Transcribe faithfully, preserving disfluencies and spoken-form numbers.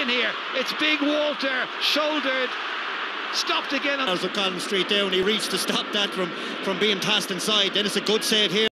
in here. It's big Walter, shouldered, stopped again. As a Collins Street down, he reached to stop that from, from being tossed inside. Then it's a good save here.